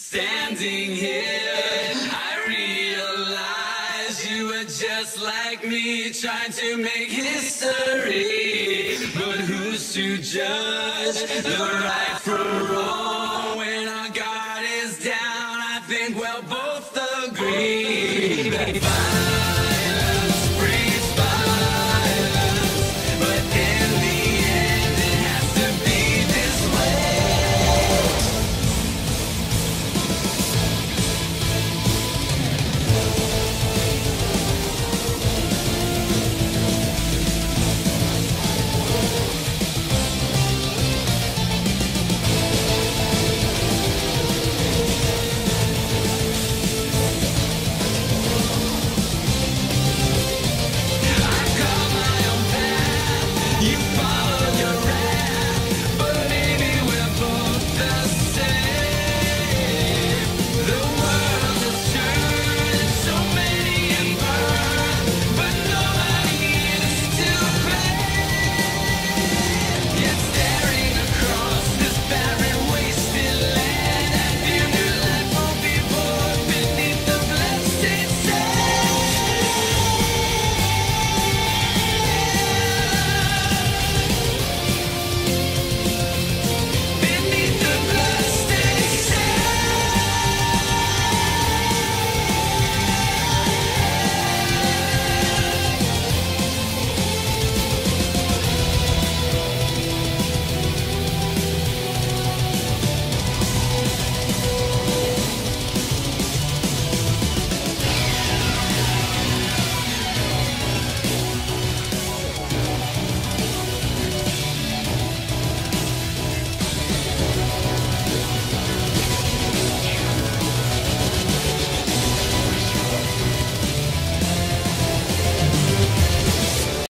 Standing here, I realize you were just like me, trying to make history. But who's to judge the right from wrong? When our guard is down, I think we'll both agree that